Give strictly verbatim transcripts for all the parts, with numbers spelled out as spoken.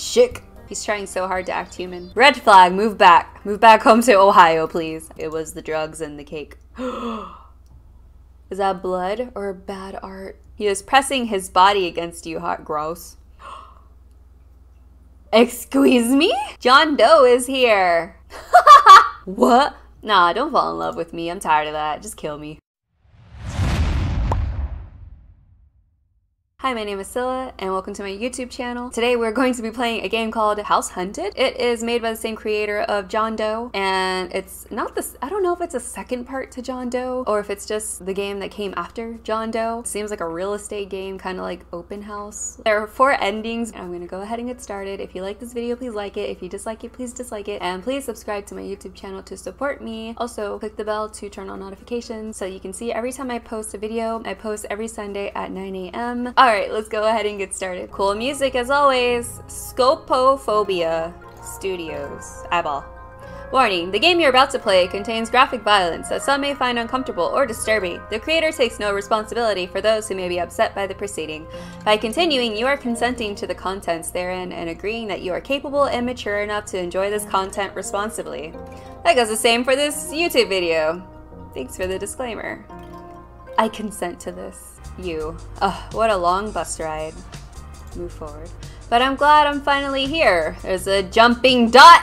Shick. He's trying so hard to act human. Red flag, move back. Move back home to Ohio, please. It was the drugs and the cake. Is that blood or bad art? He is pressing his body against you, hot gross. Excuse me? John Doe is here. What? Nah, don't fall in love with me. I'm tired of that. Just kill me. Hi, my name is Scylla, and welcome to my YouTube channel. Today we're going to be playing a game called House Hunted. It is made by the same creator of John Doe, and it's not this, I don't know if it's a second part to John Doe, or if it's just the game that came after John Doe. It seems like a real estate game, kind of like Open House. There are four endings, and I'm gonna go ahead and get started. If you like this video, please like it. If you dislike it, please dislike it. And please subscribe to my YouTube channel to support me. Also, click the bell to turn on notifications so you can see every time I post a video. I post every Sunday at nine A M Alright, let's go ahead and get started. Cool music as always. Scopophobia Studios. Eyeball. Warning, the game you're about to play contains graphic violence that some may find uncomfortable or disturbing. The creator takes no responsibility for those who may be upset by the proceeding. By continuing, you are consenting to the contents therein and agreeing that you are capable and mature enough to enjoy this content responsibly. That goes the same for this YouTube video. Thanks for the disclaimer. I consent to this. You. Ugh, what a long bus ride. Move forward. But I'm glad I'm finally here. There's a jumping dot!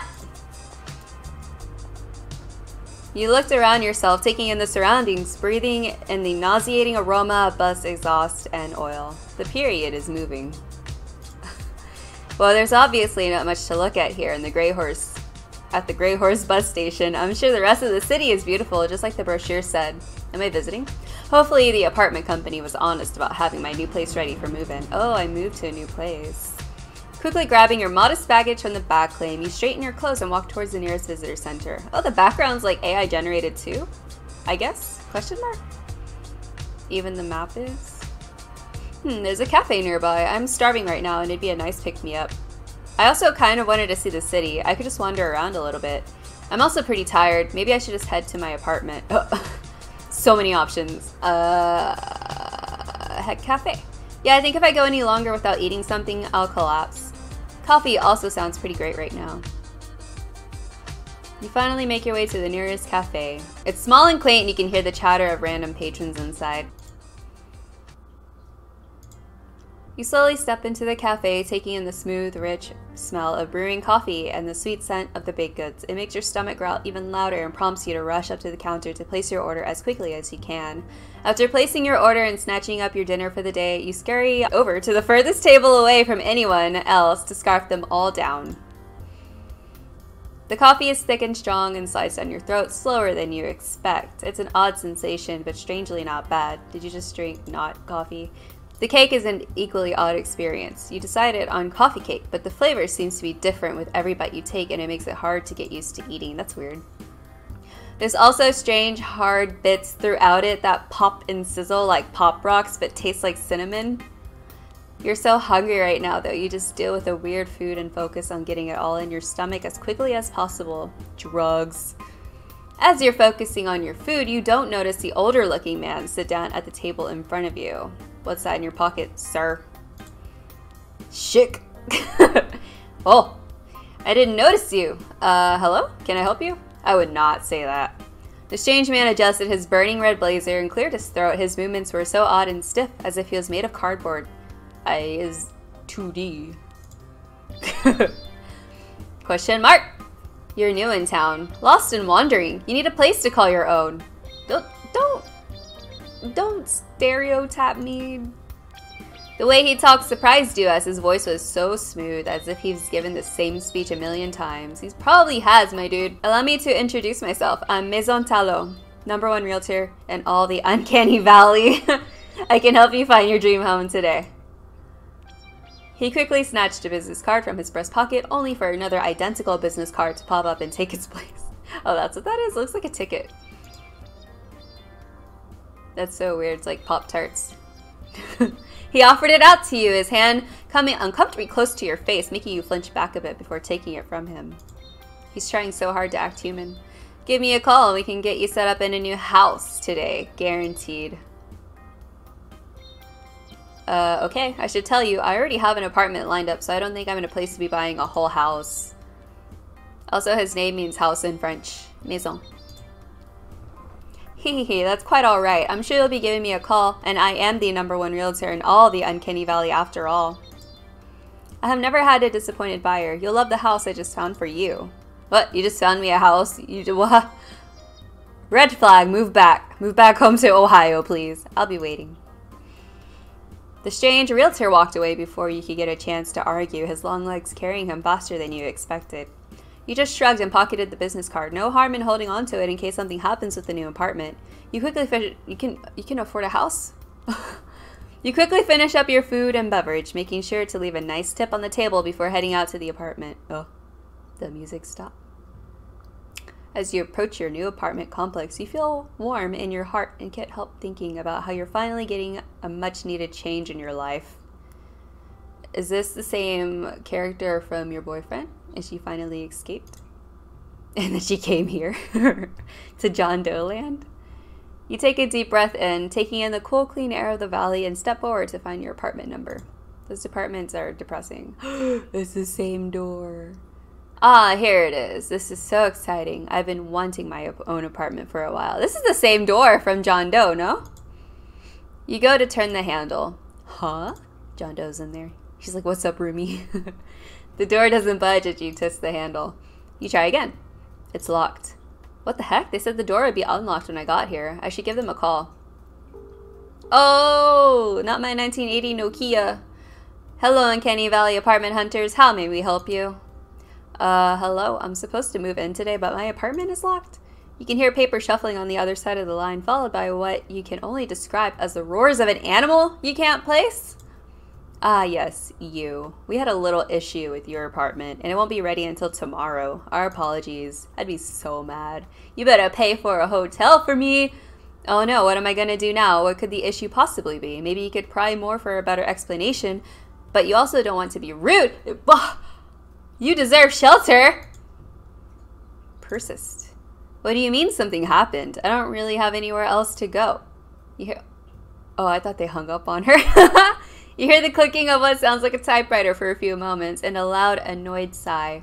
You looked around yourself, taking in the surroundings, breathing in the nauseating aroma of bus exhaust and oil. The period is moving. Well, there's obviously not much to look at here in the Grey Horse. At the Grey Horse bus station. I'm sure the rest of the city is beautiful, just like the brochure said. Am I visiting? Hopefully the apartment company was honest about having my new place ready for move-in. Oh, I moved to a new place. Quickly grabbing your modest baggage from the back claim, you straighten your clothes and walk towards the nearest visitor center. Oh, the background's like A I generated too? I guess? Question mark? Even the map is? Hmm, there's a cafe nearby. I'm starving right now and it'd be a nice pick-me-up. I also kind of wanted to see the city. I could just wander around a little bit. I'm also pretty tired. Maybe I should just head to my apartment. Oh, so many options. Uh, heck, cafe. Yeah, I think if I go any longer without eating something, I'll collapse. Coffee also sounds pretty great right now. You finally make your way to the nearest cafe. It's small and quaint and you can hear the chatter of random patrons inside. You slowly step into the cafe, taking in the smooth, rich smell of brewing coffee and the sweet scent of the baked goods. It makes your stomach growl even louder and prompts you to rush up to the counter to place your order as quickly as you can. After placing your order and snatching up your dinner for the day, you scurry over to the furthest table away from anyone else to scarf them all down. The coffee is thick and strong and slides down your throat slower than you expect. It's an odd sensation, but strangely not bad. Did you just drink not coffee? The cake is an equally odd experience. You decided on coffee cake, but the flavor seems to be different with every bite you take and it makes it hard to get used to eating. That's weird. There's also strange hard bits throughout it that pop and sizzle like Pop Rocks but taste like cinnamon. You're so hungry right now though, you just deal with the weird food and focus on getting it all in your stomach as quickly as possible. Drugs. As you're focusing on your food, you don't notice the older looking man sit down at the table in front of you. What's that in your pocket, sir? Shick. Oh, I didn't notice you. Uh, hello? Can I help you? I would not say that. The strange man adjusted his burning red blazer and cleared his throat. His movements were so odd and stiff, as if he was made of cardboard. I is two D. Question mark. You're new in town, lost and wandering. You need a place to call your own. Don't, don't. Don't stereotype me. The way he talked surprised you as his voice was so smooth, as if he's given the same speech a million times. He probably has, my dude. Allow me to introduce myself. I'm Maison Talot, number one realtor in all the Uncanny Valley. I can help you find your dream home today. He quickly snatched a business card from his breast pocket, only for another identical business card to pop up and take its place. Oh, that's what that is? Looks like a ticket. That's so weird. It's like Pop-Tarts. He offered it out to you, his hand coming uncomfortably close to your face, making you flinch back a bit before taking it from him. He's trying so hard to act human. Give me a call and we can get you set up in a new house today. Guaranteed. Uh, okay, I should tell you, I already have an apartment lined up, so I don't think I'm in a place to be buying a whole house. Also, his name means house in French. Maison. Hehehe, that's quite alright. I'm sure you'll be giving me a call, and I am the number one realtor in all the Uncanny Valley after all. I have never had a disappointed buyer. You'll love the house I just found for you. What? You just found me a house? You did what? Red flag, move back. Move back home to Ohio, please. I'll be waiting. The strange realtor walked away before you could get a chance to argue, his long legs carrying him faster than you expected. You just shrugged and pocketed the business card. No harm in holding on to it in case something happens with the new apartment. You quickly finish. You can you can afford a house. You quickly finish up your food and beverage, making sure to leave a nice tip on the table before heading out to the apartment. Oh, the music stopped. As you approach your new apartment complex, you feel warm in your heart and can't help thinking about how you're finally getting a much-needed change in your life. Is this the same character from your boyfriend? And she finally escaped? And then she came here to John Doe Land? You take a deep breath in, taking in the cool, clean air of the valley, and step forward to find your apartment number. Those apartments are depressing. It's the same door. Ah, here it is. This is so exciting. I've been wanting my own apartment for a while. This is the same door from John Doe, no? You go to turn the handle. Huh? John Doe's in there. She's like, what's up, roomie? The door doesn't budge as you twist the handle. You try again. It's locked. What the heck? They said the door would be unlocked when I got here. I should give them a call. Oh, not my nineteen eighty Nokia. Hello, Uncanny Valley apartment hunters. How may we help you? Uh, hello. I'm supposed to move in today, but my apartment is locked. You can hear paper shuffling on the other side of the line, followed by what you can only describe as the roars of an animal you can't place. Ah, yes, you. We had a little issue with your apartment, and it won't be ready until tomorrow. Our apologies. I'd be so mad. You better pay for a hotel for me. Oh no, what am I gonna do now? What could the issue possibly be? Maybe you could pry more for a better explanation, but you also don't want to be rude. You deserve shelter. Persist. What do you mean something happened? I don't really have anywhere else to go. You hear? Oh, I thought they hung up on her. You hear the clicking of what sounds like a typewriter for a few moments and a loud, annoyed sigh.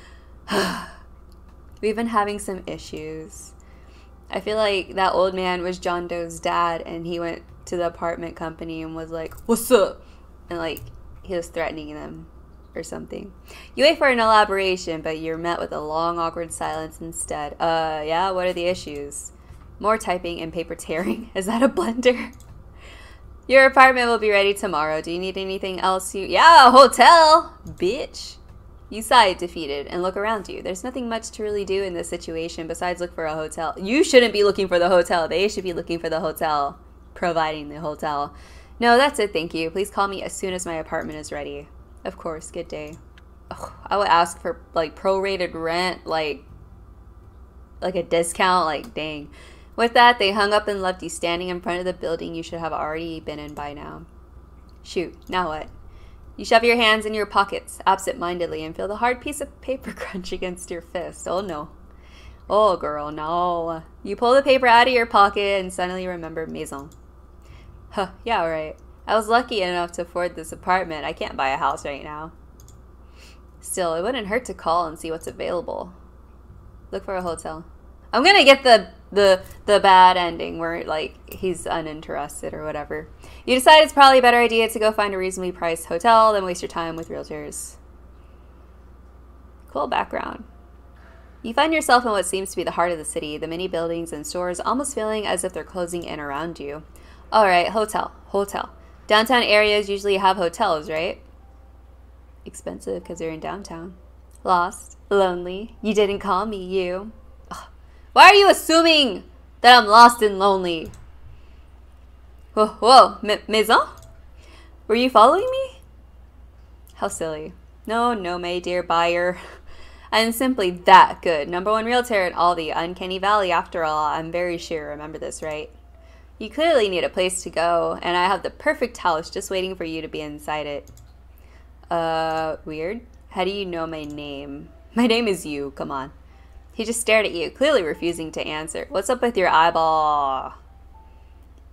We've been having some issues. I feel like that old man was John Doe's dad, and he went to the apartment company and was like, what's up? And like, he was threatening them or something. You wait for an elaboration, but you're met with a long, awkward silence instead. Uh, yeah, what are the issues? More typing and paper tearing. Is that a blender? Your apartment will be ready tomorrow. Do you need anything else? You Yeah, a hotel! Bitch. You sigh defeated and look around you. There's nothing much to really do in this situation besides look for a hotel. You shouldn't be looking for the hotel. They should be looking for the hotel. Providing the hotel. No, that's it, thank you. Please call me as soon as my apartment is ready. Of course, good day. Ugh, I would ask for, like, prorated rent, like, like a discount, like, dang. With that, they hung up and left you standing in front of the building you should have already been in by now. Shoot, now what? You shove your hands in your pockets absent-mindedly and feel the hard piece of paper crunch against your fist. Oh no. Oh girl, no. You pull the paper out of your pocket and suddenly remember Maison. Huh, yeah, right. I was lucky enough to afford this apartment. I can't buy a house right now. Still, it wouldn't hurt to call and see what's available. Look for a hotel. I'm gonna get the the the bad ending where like he's uninterested or whatever. You decide it's probably a better idea to go find a reasonably priced hotel than waste your time with realtors. Cool background. You find yourself in what seems to be the heart of the city, the many buildings and stores almost feeling as if they're closing in around you. Alright, hotel, hotel. Downtown areas usually have hotels, right? Expensive because they're in downtown. Lost, lonely, you didn't call me, you. Why are you assuming that I'm lost and lonely? Whoa, whoa, M Maison? Were you following me? How silly. No, no, my dear buyer. I'm simply that good. Number one realtor in all the Uncanny Valley after all. I'm very sure. Remember this, right? You clearly need a place to go, and I have the perfect house just waiting for you to be inside it. Uh, weird. How do you know my name? My name is you, come on. He just stared at you, clearly refusing to answer. What's up with your eyeball?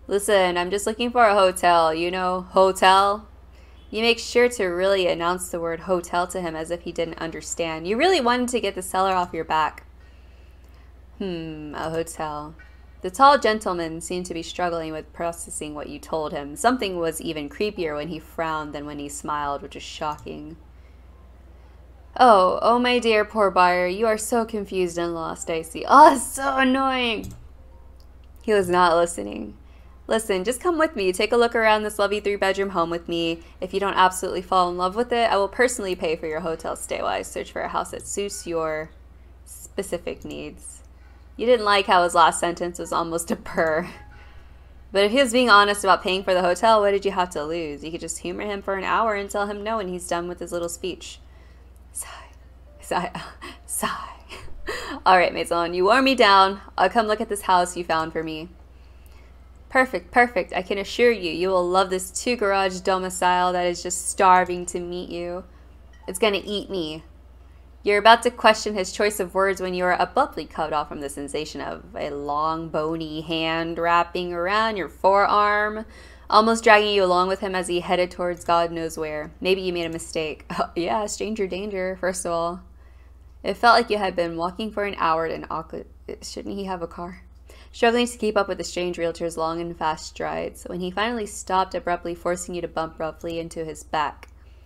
Listen, I'm just looking for a hotel, you know, hotel. You make sure to really announce the word hotel to him as if he didn't understand. You really wanted to get the seller off your back. Hmm, a hotel. The tall gentleman seemed to be struggling with processing what you told him. Something was even creepier when he frowned than when he smiled, which is shocking. Oh, oh my dear poor buyer, you are so confused and lost, I see. Oh, it's so annoying. He was not listening. Listen, just come with me. Take a look around this lovely three-bedroom home with me. If you don't absolutely fall in love with it, I will personally pay for your hotel stay while I search for a house that suits your specific needs. You didn't like how his last sentence was almost a purr. But if he was being honest about paying for the hotel, what did you have to lose? You could just humor him for an hour and tell him no when he's done with his little speech. Sigh. Sigh. Sigh. All right, Maison, you wore me down. I'll come look at this house you found for me. Perfect, perfect. I can assure you, you will love this two-garage domicile that is just starving to meet you. It's gonna eat me. You're about to question his choice of words when you are abruptly cut off from the sensation of a long, bony hand wrapping around your forearm, almost dragging you along with him as he headed towards God knows where. Maybe you made a mistake. Oh, yeah, stranger danger, first of all. It felt like you had been walking for an hour in awkward... Shouldn't he have a car? Struggling to keep up with the strange realtor's long and fast strides, when he finally stopped abruptly, forcing you to bump roughly into his back.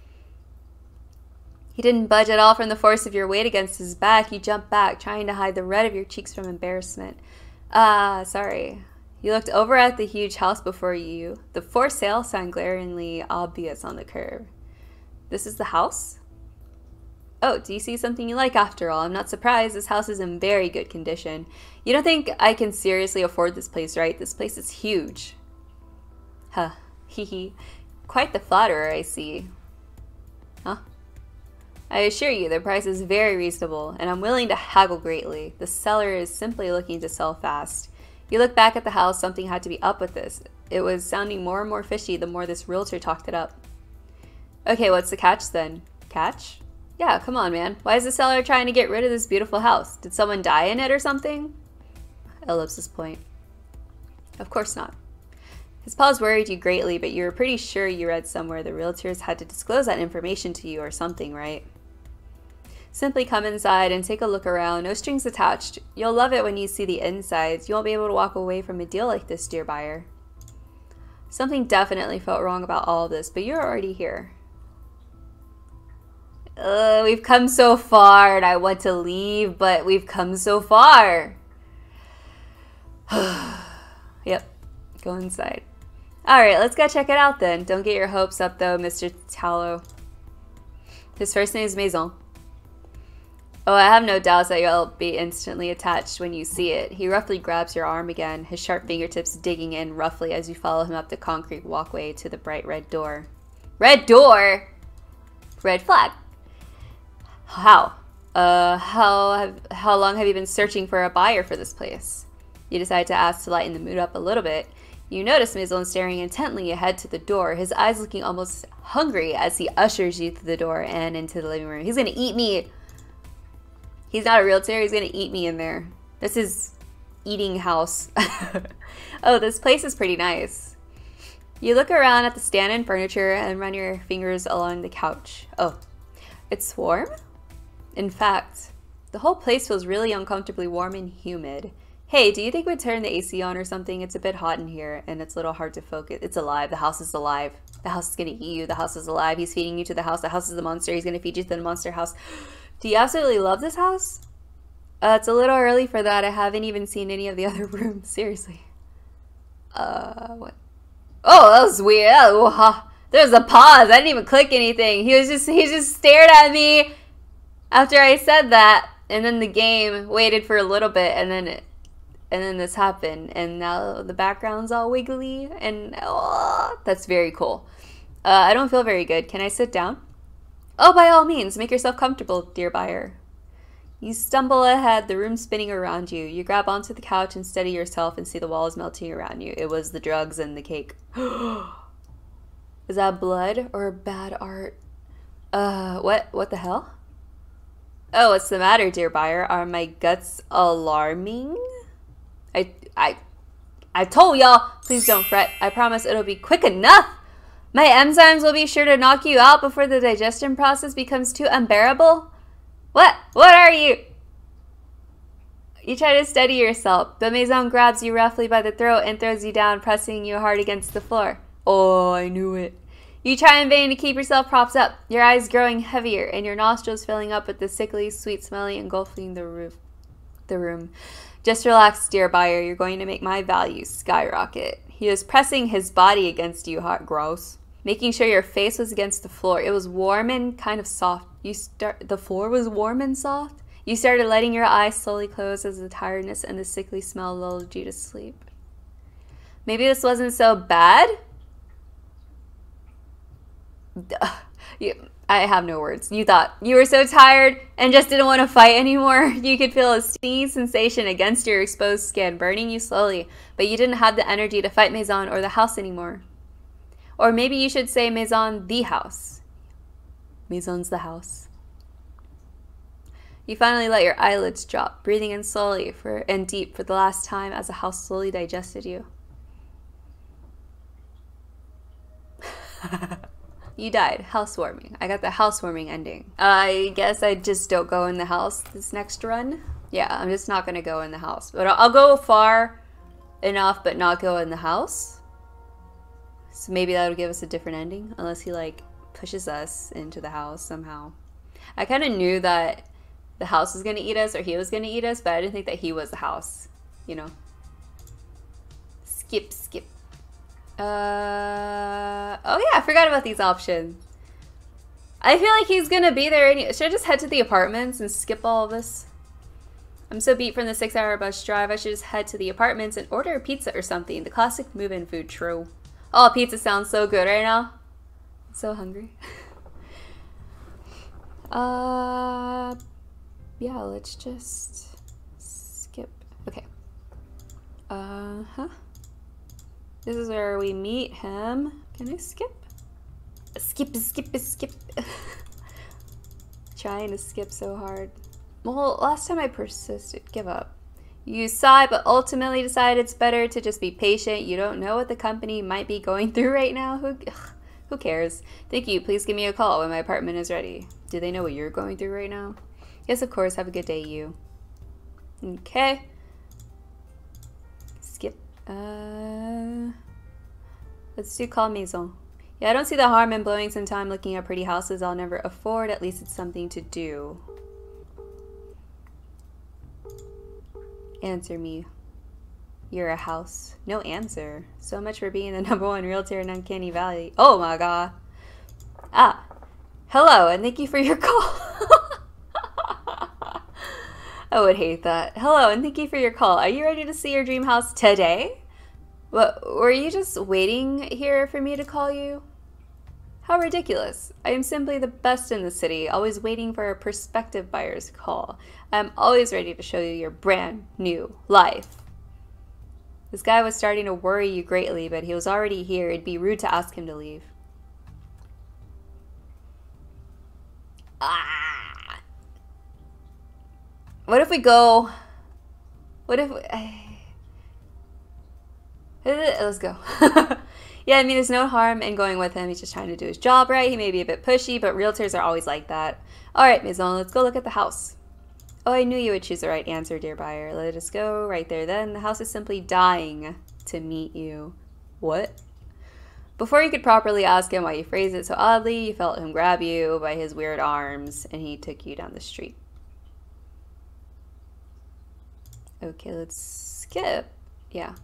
He didn't budge at all from the force of your weight against his back. You jumped back, trying to hide the red of your cheeks from embarrassment. Ah, sorry. You looked over at the huge house before you, the for sale sign glaringly obvious on the curb. This is the house? Oh, do you see something you like after all? I'm not surprised. This house is in very good condition. You don't think I can seriously afford this place, right? This place is huge. Huh. Hee hee. Quite the flatterer, I see. Huh? I assure you, the price is very reasonable, and I'm willing to haggle greatly. The seller is simply looking to sell fast. You look back at the house, something had to be up with this. It was sounding more and more fishy the more this realtor talked it up. Okay, what's the catch then? Catch? Yeah, come on, man. Why is the seller trying to get rid of this beautiful house? Did someone die in it or something? Ellipsis point. Of course not. His pause worried you greatly, but you were pretty sure you read somewhere the realtors had to disclose that information to you or something, right? Simply come inside and take a look around. No strings attached. You'll love it when you see the insides. You won't be able to walk away from a deal like this, dear buyer. Something definitely felt wrong about all of this, but you're already here. Uh, we've come so far and I want to leave, but we've come so far. Yep, go inside. Alright, let's go check it out then. Don't get your hopes up though, Mister Tallow. His first name is Maison. Oh, I have no doubts that you'll be instantly attached when you see it. He roughly grabs your arm again, his sharp fingertips digging in roughly as you follow him up the concrete walkway to the bright red door. Red door? Red flag. How? Uh, how have, how long have you been searching for a buyer for this place? You decide to ask to lighten the mood up a little bit. You notice Maison staring intently ahead to the door, his eyes looking almost hungry as he ushers you through the door and into the living room. He's gonna eat me. He's not a realtor, he's gonna eat me in there. This is eating house. Oh, this place is pretty nice. You look around at the stand and furniture and run your fingers along the couch. Oh, it's warm? In fact, the whole place feels really uncomfortably warm and humid. Hey, do you think we'd turn the A C on or something? It's a bit hot in here and it's a little hard to focus. It's alive. The house is alive. The house is gonna eat you. The house is alive. He's feeding you to the house. The house is the monster. He's gonna feed you to the monster house. Do you absolutely love this house? Uh, it's a little early for that. I haven't even seen any of the other rooms. Seriously. Uh, what? Oh, that was weird. Oh, huh. There was a pause. I didn't even click anything. He was just, he just stared at me after I said that, and then the game waited for a little bit, and then it, and then this happened, and now the background's all wiggly, and oh, that's very cool. Uh, I don't feel very good. Can I sit down? Oh, by all means, make yourself comfortable, dear buyer. You stumble ahead, the room spinning around you. You grab onto the couch and steady yourself and see the walls melting around you. It was the drugs and the cake. Is that blood or bad art? Uh, what? What the hell? Oh, what's the matter, dear buyer? Are my guts alarming? I, I, I told y'all, please don't fret. I promise it'll be quick enough. My enzymes will be sure to knock you out before the digestion process becomes too unbearable. What? What are you? You try to steady yourself, but Maison grabs you roughly by the throat and throws you down, pressing you hard against the floor. Oh, I knew it. You try in vain to keep yourself propped up, your eyes growing heavier and your nostrils filling up with the sickly, sweet smelling engulfing the roof, the room. Just relax, dear buyer. You're going to make my value skyrocket. He was pressing his body against you, hot gross, making sure your face was against the floor. It was warm and kind of soft. You start. The floor was warm and soft. You started letting your eyes slowly close as the tiredness and the sickly smell lulled you to sleep. Maybe this wasn't so bad. You, I have no words. You thought you were so tired and just didn't want to fight anymore. You could feel a stinging sensation against your exposed skin, burning you slowly, but you didn't have the energy to fight Maison or the house anymore. Or maybe you should say Maison the house. Maison's the house. You finally let your eyelids drop, breathing in slowly for, and deep for the last time as the house slowly digested you. You died. Housewarming. I got the housewarming ending. I guess I just don't go in the house this next run. Yeah, I'm just not going to go in the house. But I'll go far enough but not go in the house. So maybe that'll give us a different ending. Unless he, like, pushes us into the house somehow. I kind of knew that the house was going to eat us or he was going to eat us. But I didn't think that he was the house. You know. Skip, skip. Uh, oh yeah, I forgot about these options. I feel like he's gonna be there. Any should I just head to the apartments and skip all of this? I'm so beat from the six hour bus drive, I should just head to the apartments and order a pizza or something. The classic move-in food, true. Oh, pizza sounds so good right now. I'm so hungry. uh, yeah, let's just skip. Okay. Uh-huh. This is where we meet him. Can I skip? Skip, skip, skip. Trying to skip so hard. Well, last time I persisted. Give up. You sigh, but ultimately decide it's better to just be patient. You don't know what the company might be going through right now. Who, ugh, who cares? Thank you. Please give me a call when my apartment is ready. Do they know what you're going through right now? Yes, of course. Have a good day, you. Okay. Skip. Uh, let's do call Maison. Yeah, I don't see the harm in blowing some time looking at pretty houses I'll never afford. At least it's something to do. Answer me. You're a house. No answer. So much for being the number one realtor in Uncanny Valley. Oh my god. Ah. Hello, and thank you for your call. I would hate that. Hello, and thank you for your call. Are you ready to see your dream house today? What, were you just waiting here for me to call you? How ridiculous. I am simply the best in the city, always waiting for a prospective buyer's call. I am always ready to show you your brand new life. This guy was starting to worry you greatly, but he was already here. It'd be rude to ask him to leave. Ah! What if we go... What if... We, let's go. Yeah, I mean, there's no harm in going with him. He's just trying to do his job right. He may be a bit pushy, but realtors are always like that. All right, Maison, let's go look at the house. Oh, I knew you would choose the right answer, dear buyer. Let us go right there then. The house is simply dying to meet you. What? Before you could properly ask him why you phrased it so oddly, you felt him grab you by his weird arms, and he took you down the street. Okay, let's skip. Yeah.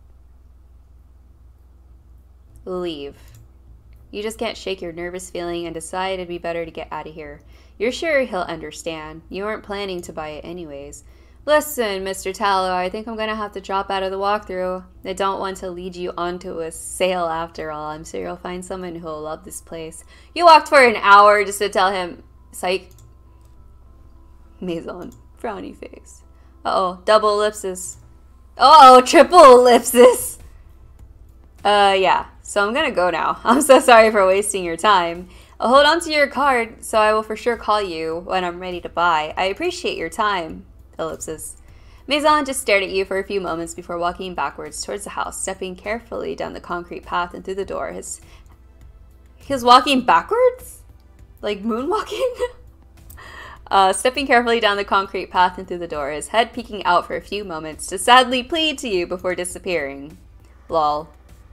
Leave. You just can't shake your nervous feeling and decide it'd be better to get out of here. You're sure he'll understand. You weren't planning to buy it anyways. Listen, Mister Tallow, I think I'm gonna have to drop out of the walkthrough. I don't want to lead you onto a sale after all. I'm sure you'll find someone who'll love this place. You walked for an hour just to tell him, psych. Maison, frowny face. Uh-oh, double ellipsis. Uh-oh, triple ellipsis. Uh, yeah. So I'm gonna go now. I'm so sorry for wasting your time. I'll hold on to your card, so I will for sure call you when I'm ready to buy. I appreciate your time. Ellipsis. Maison just stared at you for a few moments before walking backwards towards the house, stepping carefully down the concrete path and through the door. His, he was walking backwards? Like moonwalking? uh, stepping carefully down the concrete path and through the door, his head peeking out for a few moments to sadly plead to you before disappearing. Lol.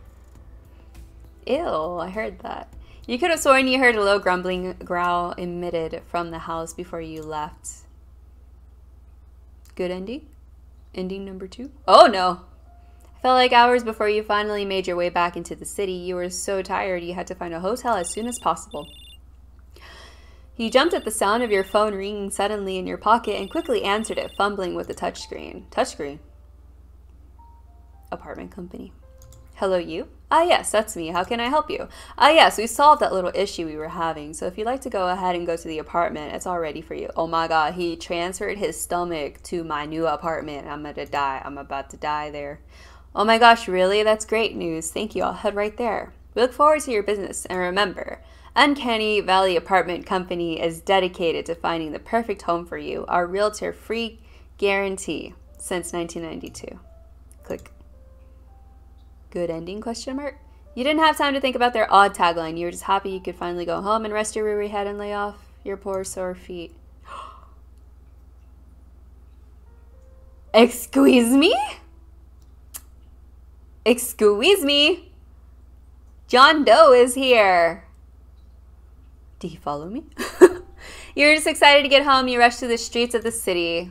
Ew, I heard that. You could have sworn you heard a low grumbling growl emitted from the house before you left. Good ending? Ending number two? Oh no! I felt like hours before you finally made your way back into the city, you were so tired you had to find a hotel as soon as possible. You jumped at the sound of your phone ringing suddenly in your pocket and quickly answered it, fumbling with the touchscreen. Touchscreen? Apartment company. Hello, you? Ah, yes, that's me. How can I help you? Ah, yes, we solved that little issue we were having, so if you'd like to go ahead and go to the apartment, it's all ready for you. Oh my god, he transferred his stomach to my new apartment. I'm gonna die. I'm about to die there. Oh my gosh, really? That's great news. Thank you. I'll head right there. We look forward to your business, and remember, Uncanny Valley Apartment Company is dedicated to finding the perfect home for you. Our realtor-free guarantee since nineteen ninety-two. Click. Good ending, question mark? You didn't have time to think about their odd tagline. You were just happy you could finally go home and rest your weary head and lay off your poor sore feet. Excuse me? Excuse me? John Doe is here. Do you follow me? You're just excited to get home. You rush through the streets of the city.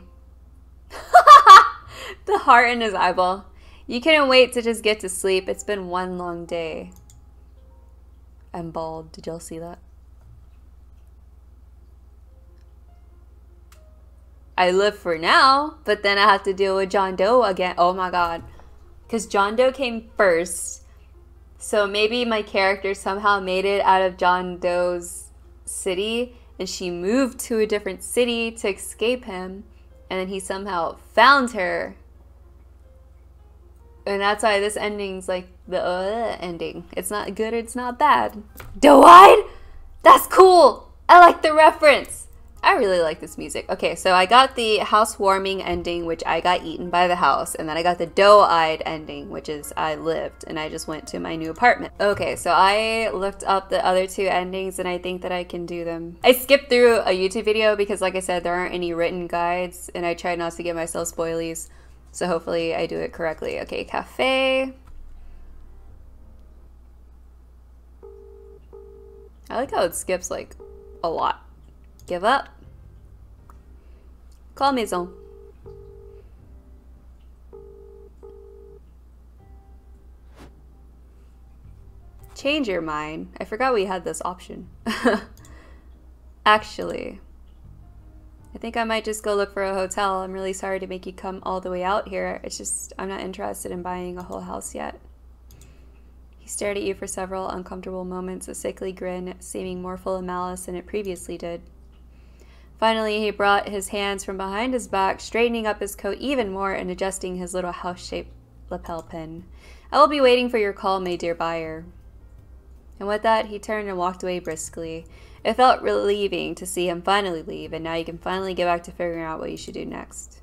The heart in his eyeball. You couldn't wait to just get to sleep. It's been one long day. I'm bald. Did y'all see that? I live for now, but then I have to deal with John Doe again. Oh my god. Because John Doe came first. So maybe my character somehow made it out of John Doe's city and she moved to a different city to escape him. And then he somehow found her. And that's why this ending's like the uh, ending. It's not good, it's not bad. Doe-eyed? That's cool! I like the reference! I really like this music. Okay, so I got the housewarming ending, which I got eaten by the house. And then I got the doe-eyed ending, which is I lived. And I just went to my new apartment. Okay, so I looked up the other two endings and I think that I can do them. I skipped through a YouTube video because like I said, there aren't any written guides. And I tried not to give myself spoilies. So hopefully I do it correctly. Okay, cafe. I like how it skips like a lot. Give up. Call Maison. Change your mind. I forgot we had this option. Actually, I think I might just go look for a hotel. I'm really sorry to make you come all the way out here. It's just, I'm not interested in buying a whole house yet. He stared at you for several uncomfortable moments, a sickly grin seeming more full of malice than it previously did. Finally, he brought his hands from behind his back, straightening up his coat even more and adjusting his little house-shaped lapel pin. I will be waiting for your call, my dear buyer. And with that, he turned and walked away briskly. It felt relieving to see him finally leave, and now you can finally get back to figuring out what you should do next.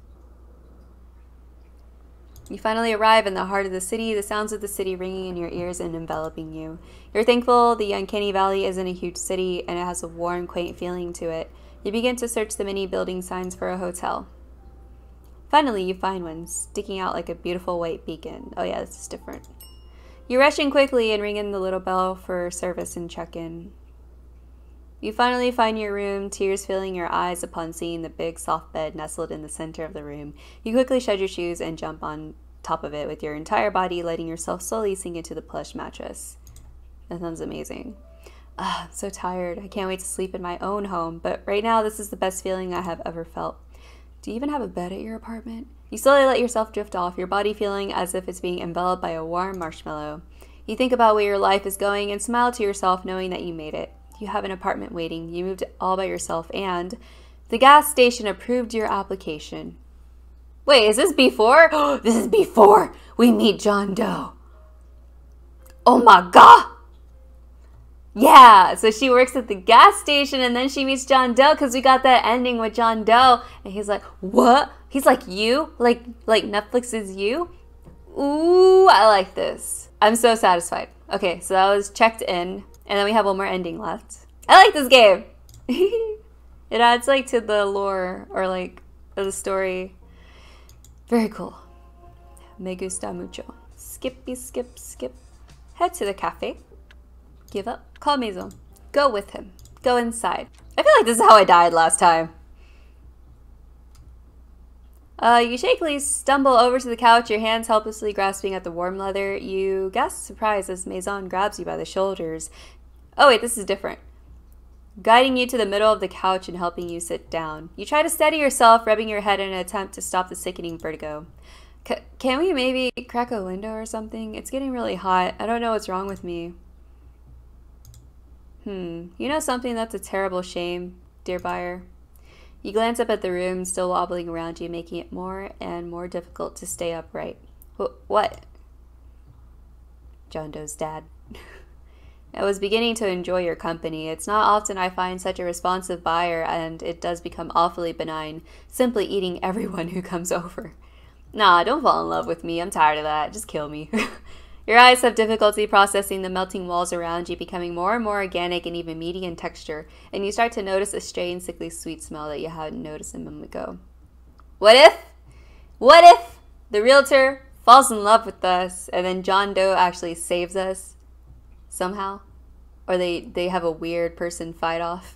You finally arrive in the heart of the city, the sounds of the city ringing in your ears and enveloping you. You're thankful the Uncanny Valley isn't a huge city, and it has a warm, quaint feeling to it. You begin to search the many building signs for a hotel. Finally, you find one, sticking out like a beautiful white beacon. Oh yeah, this is different. You rush in quickly and ring in the little bell for service and check-in. You finally find your room, tears filling your eyes upon seeing the big soft bed nestled in the center of the room. You quickly shed your shoes and jump on top of it with your entire body, letting yourself slowly sink into the plush mattress. That sounds amazing. Ah, I'm so tired. I can't wait to sleep in my own home, but right now this is the best feeling I have ever felt. Do you even have a bed at your apartment? You slowly let yourself drift off, your body feeling as if it's being enveloped by a warm marshmallow. You think about where your life is going and smile to yourself knowing that you made it. You have an apartment waiting, you moved all by yourself, and the gas station approved your application. Wait, is this before? This is before we meet John Doe. Oh my god! Yeah, so she works at the gas station and then she meets John Doe because we got that ending with John Doe. And he's like, what? He's like, you? Like, like Netflix is you? Ooh, I like this. I'm so satisfied. Okay, so that was checked in. And then we have one more ending left. I like this game. It adds like to the lore or like the story. Very cool. Me gusta mucho. Skippy, skip, skip. Head to the cafe. Give up. Call Maison. Go with him. Go inside. I feel like this is how I died last time. Uh, you shakily stumble over to the couch, your hands helplessly grasping at the warm leather. You gasp surprise as Maison grabs you by the shoulders. Oh wait, this is different. Guiding you to the middle of the couch and helping you sit down. You try to steady yourself, rubbing your head in an attempt to stop the sickening vertigo. C can we maybe crack a window or something? It's getting really hot. I don't know what's wrong with me. Hmm, you know something that's a terrible shame, dear buyer? You glance up at the room, still wobbling around you, making it more and more difficult to stay upright. Wh what? John Doe's dad. I was beginning to enjoy your company. It's not often I find such a responsive buyer, and it does become awfully benign, simply eating everyone who comes over. Nah, don't fall in love with me. I'm tired of that. Just kill me. Your eyes have difficulty processing the melting walls around you, becoming more and more organic and even meaty in texture, and you start to notice a strange, sickly sweet smell that you hadn't noticed a moment ago. What if? What if the realtor falls in love with us and then John Doe actually saves us somehow? Or they, they have a weird person fight off?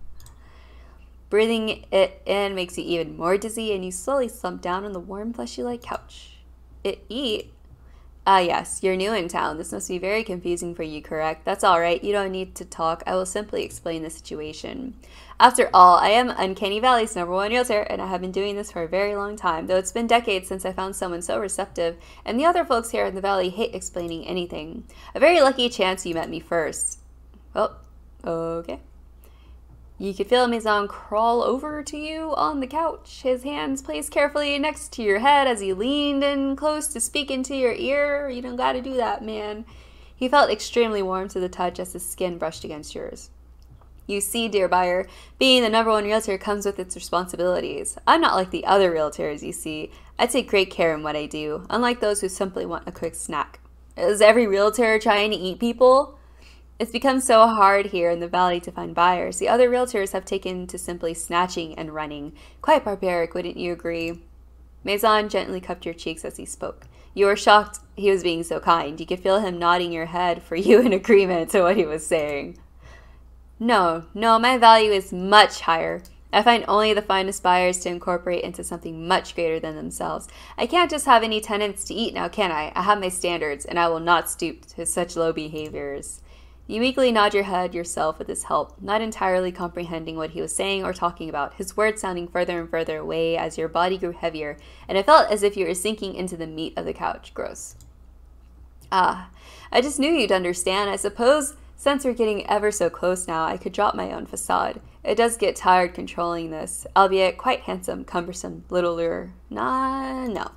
Breathing it in makes you even more dizzy, and you slowly slump down on the warm, fleshy-like couch. It eat? Ah, yes, you're new in town. This must be very confusing for you, correct? That's all right. You don't need to talk. I will simply explain the situation. After all, I am Uncanny Valley's number one realtor, and I have been doing this for a very long time, though it's been decades since I found someone so receptive, and the other folks here in the valley hate explaining anything. A very lucky chance you met me first. Oh, okay. You could feel Maison crawl over to you on the couch, his hands placed carefully next to your head as he leaned in close to speak into your ear. You don't gotta do that, man. He felt extremely warm to the touch as his skin brushed against yours. You see, dear buyer, being the number one realtor comes with its responsibilities. I'm not like the other realtors you see. I take great care in what I do, unlike those who simply want a quick snack. Is every realtor trying to eat people? It's become so hard here in the valley to find buyers. The other realtors have taken to simply snatching and running. Quite barbaric, wouldn't you agree? Maison gently cupped your cheeks as he spoke. You were shocked he was being so kind. You could feel him nodding your head for you in agreement to what he was saying. No, no, my value is much higher. I find only the finest buyers to incorporate into something much greater than themselves. I can't just have any tenants to eat now, can I? I have my standards, and I will not stoop to such low behaviors. You weakly nod your head yourself with his help, not entirely comprehending what he was saying or talking about, his words sounding further and further away as your body grew heavier, and it felt as if you were sinking into the meat of the couch. Gross. Ah, I just knew you'd understand. I suppose since we're getting ever so close now, I could drop my own facade. It does get tired controlling this, albeit quite handsome, cumbersome, little lure. Nah, no.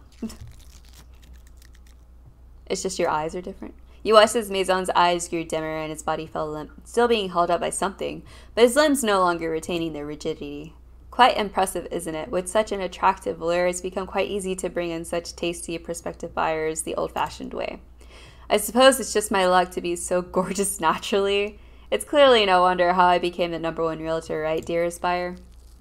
It's just your eyes are different. You watched as Maison's eyes grew dimmer and his body fell limp, still being held up by something, but his limbs no longer retaining their rigidity. Quite impressive, isn't it? With such an attractive lure, it's become quite easy to bring in such tasty prospective buyers the old-fashioned way. I suppose it's just my luck to be so gorgeous naturally. It's clearly no wonder how I became the number one realtor, right, dearest buyer?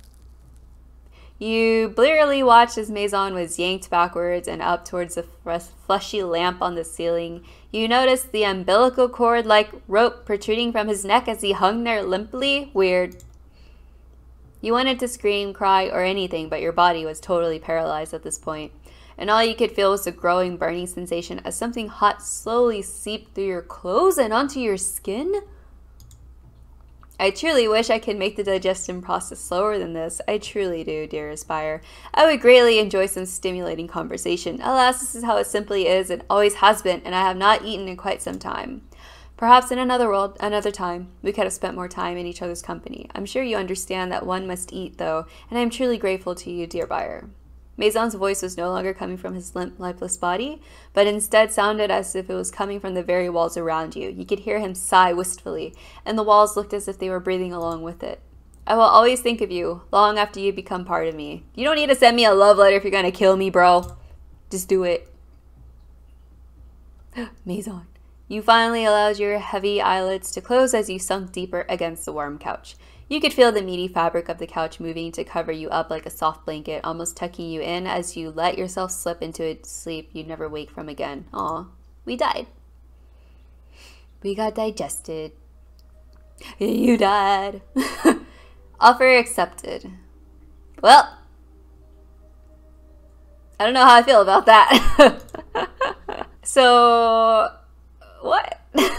You blearily watched as Maison was yanked backwards and up towards the fleshy lamp on the ceiling. You noticed the umbilical cord-like rope protruding from his neck as he hung there limply. Weird. You wanted to scream, cry, or anything, but your body was totally paralyzed at this point, and all you could feel was a growing burning sensation as something hot slowly seeped through your clothes and onto your skin. I truly wish I could make the digestion process slower than this. I truly do, dearest buyer. I would greatly enjoy some stimulating conversation. Alas, this is how it simply is and always has been, and I have not eaten in quite some time. Perhaps in another world, another time, we could have spent more time in each other's company. I'm sure you understand that one must eat, though, and I am truly grateful to you, dear buyer. Maison's voice was no longer coming from his limp, lifeless body, but instead sounded as if it was coming from the very walls around you. You could hear him sigh wistfully, and the walls looked as if they were breathing along with it. I will always think of you, long after you become part of me. You don't need to send me a love letter if you're gonna kill me, bro. Just do it. Maison. You finally allowed your heavy eyelids to close as you sunk deeper against the warm couch. You could feel the meaty fabric of the couch moving to cover you up like a soft blanket, almost tucking you in as you let yourself slip into a sleep you'd never wake from again. Aw, we died. We got digested. You died. Offer accepted. Well, I don't know how I feel about that. So, what?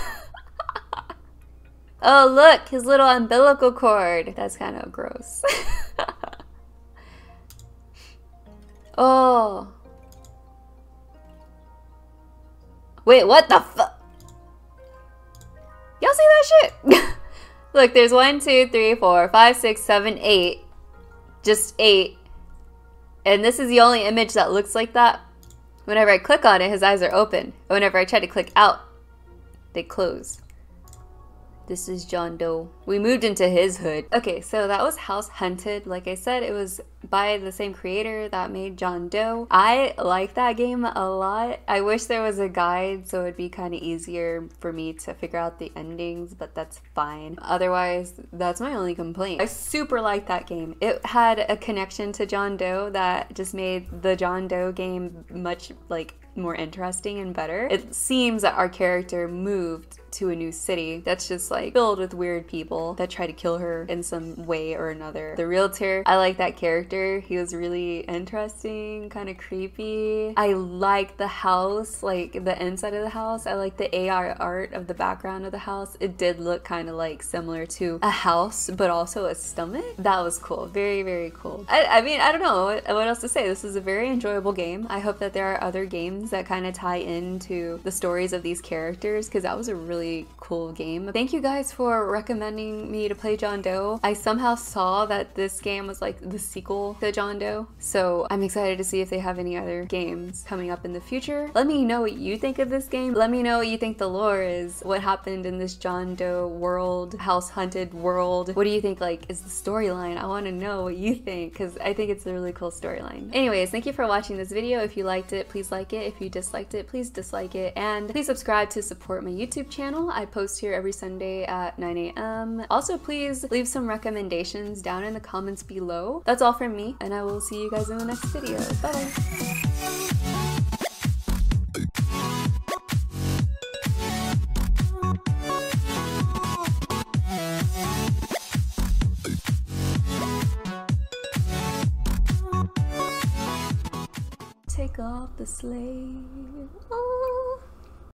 Oh, look, his little umbilical cord. That's kind of gross. Oh. Wait, what the fuck? Y'all see that shit? Look, there's one, two, three, four, five, six, seven, eight. Just eight. And this is the only image that looks like that. Whenever I click on it, his eyes are open. Whenever I try to click out, they close. This is John Doe. We moved into his hood. Okay, so that was House Hunted. Like I said, it was by the same creator that made John Doe. I like that game a lot. I wish there was a guide so it'd be kind of easier for me to figure out the endings, but that's fine. Otherwise, that's my only complaint. I super like that game. It had a connection to John Doe that just made the John Doe game much like more interesting and better. It seems that our character moved to a new city that's just like filled with weird people that try to kill her in some way or another. The realtor, I like that character. He was really interesting, kind of creepy. I like the house, like the inside of the house. I like the A R art of the background of the house. It did look kind of like similar to a house, but also a stomach. That was cool. Very, very cool. I, I mean, I don't know what, what else to say. This is a very enjoyable game. I hope that there are other games that kind of tie into the stories of these characters because that was a really cool game. Thank you guys for recommending me to play John Doe. I somehow saw that this game was like the sequel to John Doe, so I'm excited to see if they have any other games coming up in the future. Let me know what you think of this game. Let me know what you think the lore is. What happened in this John Doe world, House Hunted world? What do you think like is the storyline? I want to know what you think because I think it's a really cool storyline. Anyways, thank you for watching this video. If you liked it, please like it. If you disliked it, please dislike it, and please subscribe to support my YouTube channel. I post here every Sunday at nine A M Also, please leave some recommendations down in the comments below. That's all from me, and I will see you guys in the next video. Bye bye. Take off the slave. Oh.